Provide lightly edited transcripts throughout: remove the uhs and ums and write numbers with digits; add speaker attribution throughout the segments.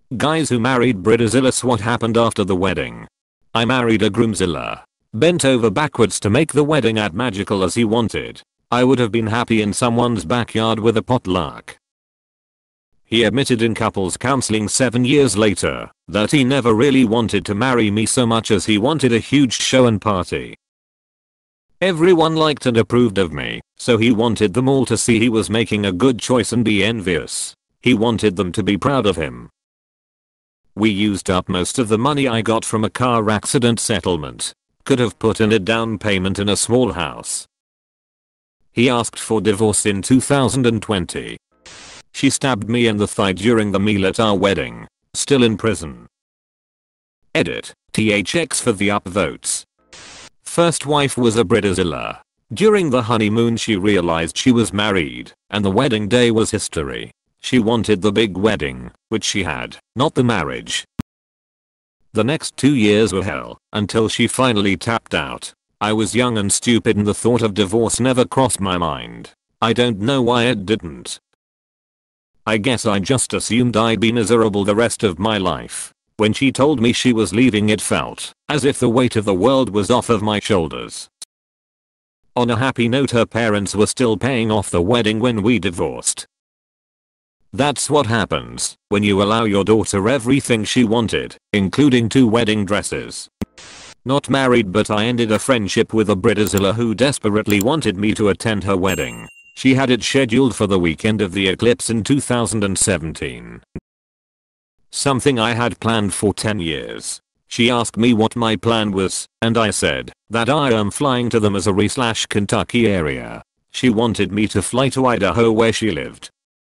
Speaker 1: Guys who married Bridezillas, what happened after the wedding? I married a groomzilla. Bent over backwards to make the wedding as magical as he wanted. I would have been happy in someone's backyard with a potluck. He admitted in couples counseling 7 years later that he never really wanted to marry me so much as he wanted a huge show and party. Everyone liked and approved of me, so he wanted them all to see he was making a good choice and be envious. He wanted them to be proud of him. We used up most of the money I got from a car accident settlement. Could have put in a down payment in a small house. He asked for divorce in 2020. She stabbed me in the thigh during the meal at our wedding. Still in prison. Edit. THX for the upvotes. First wife was a Bridezilla. During the honeymoon she realized she was married, and the wedding day was history. She wanted the big wedding, which she had, not the marriage. The next 2 years were hell, until she finally tapped out. I was young and stupid and the thought of divorce never crossed my mind. I don't know why it didn't. I guess I just assumed I'd be miserable the rest of my life. When she told me she was leaving, it felt as if the weight of the world was off of my shoulders. On a happy note, her parents were still paying off the wedding when we divorced. That's what happens when you allow your daughter everything she wanted, including 2 wedding dresses. Not married, but I ended a friendship with a Bridezilla who desperately wanted me to attend her wedding. She had it scheduled for the weekend of the eclipse in 2017. Something I had planned for 10 years. She asked me what my plan was, and I said that I am flying to the Missouri/Kentucky area. She wanted me to fly to Idaho where she lived.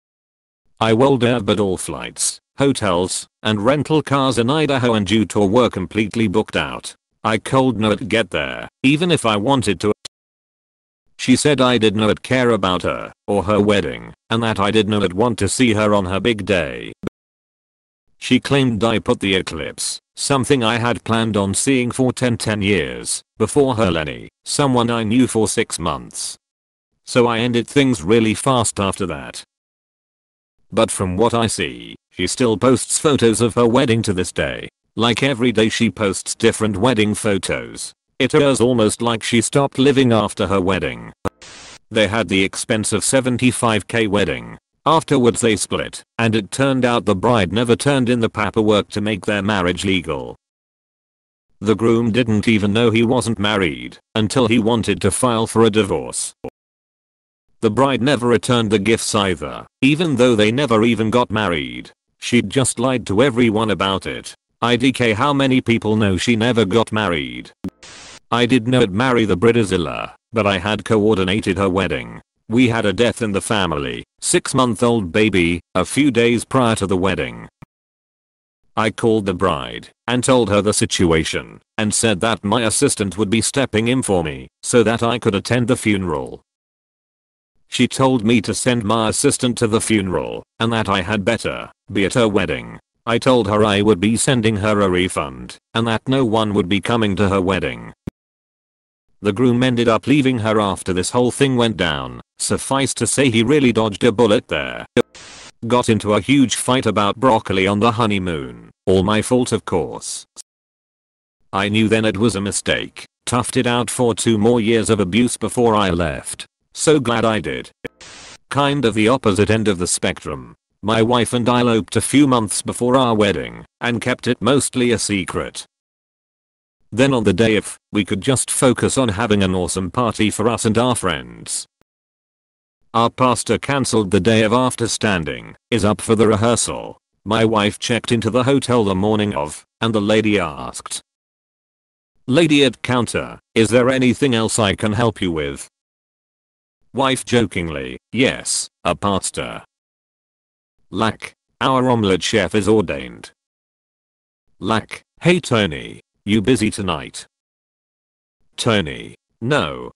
Speaker 1: I rolled her, but all flights, hotels, and rental cars in Idaho and Utah were completely booked out. I cold not get there, even if I wanted to. She said I did not care about her or her wedding, and that I did not want to see her on her big day. She claimed I put the eclipse, something I had planned on seeing for 10 years, before her Lenny, someone I knew for 6 months. So I ended things really fast after that. But from what I see, she still posts photos of her wedding to this day. Like every day she posts different wedding photos. It is almost like she stopped living after her wedding. They had the expensive $75,000 wedding. Afterwards they split, and it turned out the bride never turned in the paperwork to make their marriage legal. The groom didn't even know he wasn't married until he wanted to file for a divorce. The bride never returned the gifts either, even though they never even got married. She'd just lied to everyone about it. IDK, how many people know she never got married? I did not marry the Bridezilla, but I had coordinated her wedding. We had a death in the family, 6-month-old baby, a few days prior to the wedding. I called the bride and told her the situation and said that my assistant would be stepping in for me so that I could attend the funeral. She told me to send my assistant to the funeral and that I had better be at her wedding. I told her I would be sending her a refund and that no one would be coming to her wedding. The groom ended up leaving her after this whole thing went down. Suffice to say, he really dodged a bullet there. Got into a huge fight about broccoli on the honeymoon. All my fault, of course. I knew then it was a mistake. Toughed it out for 2 more years of abuse before I left. So glad I did. Kind of the opposite end of the spectrum. My wife and I eloped a few months before our wedding and kept it mostly a secret. Then on the day if we could just focus on having an awesome party for us and our friends. Our pastor cancelled the day of after standing is up for the rehearsal. My wife checked into the hotel the morning of, and the lady asked. Lady at counter, is there anything else I can help you with? Wife jokingly, yes, a pastor. Lack, our omelette chef is ordained. Lack, hey Tony, you busy tonight? Tony, no.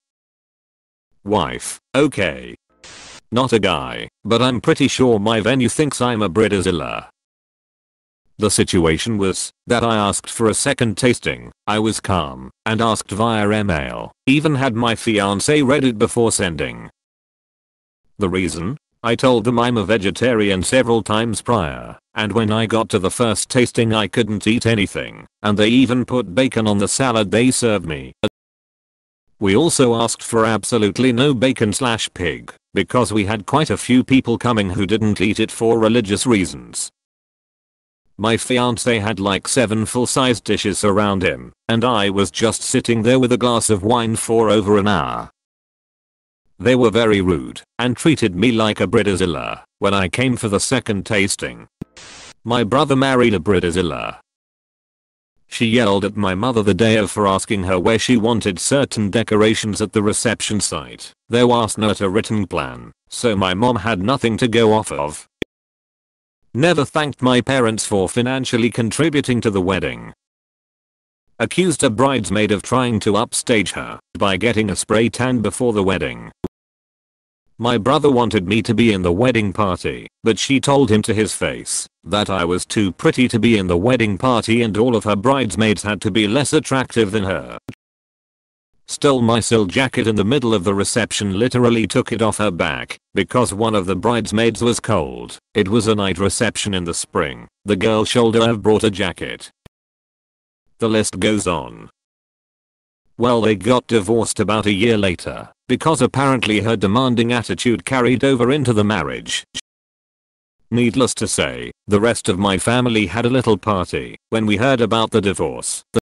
Speaker 1: Wife, okay. Not a guy, but I'm pretty sure my venue thinks I'm a Bridezilla. The situation was that I asked for a second tasting. I was calm and asked via email. Even had my fiance read it before sending. The reason? I told them I'm a vegetarian several times prior, and when I got to the first tasting I couldn't eat anything, and they even put bacon on the salad they served me. We also asked for absolutely no bacon/pig, because we had quite a few people coming who didn't eat it for religious reasons. My fiance had like 7 full-sized dishes around him, and I was just sitting there with a glass of wine for over an hour. They were very rude and treated me like a Bridezilla when I came for the second tasting. My brother married a Bridezilla. She yelled at my mother the day of for asking her where she wanted certain decorations at the reception site. There was not a written plan, so my mom had nothing to go off of. Never thanked my parents for financially contributing to the wedding. Accused a bridesmaid of trying to upstage her by getting a spray tan before the wedding. My brother wanted me to be in the wedding party, but she told him to his face that I was too pretty to be in the wedding party and all of her bridesmaids had to be less attractive than her. Stole my silk jacket in the middle of the reception, literally took it off her back because one of the bridesmaids was cold. It was a night reception in the spring. The girl should have brought a jacket. The list goes on. Well, they got divorced about a year later because apparently her demanding attitude carried over into the marriage. Needless to say, the rest of my family had a little party when we heard about the divorce.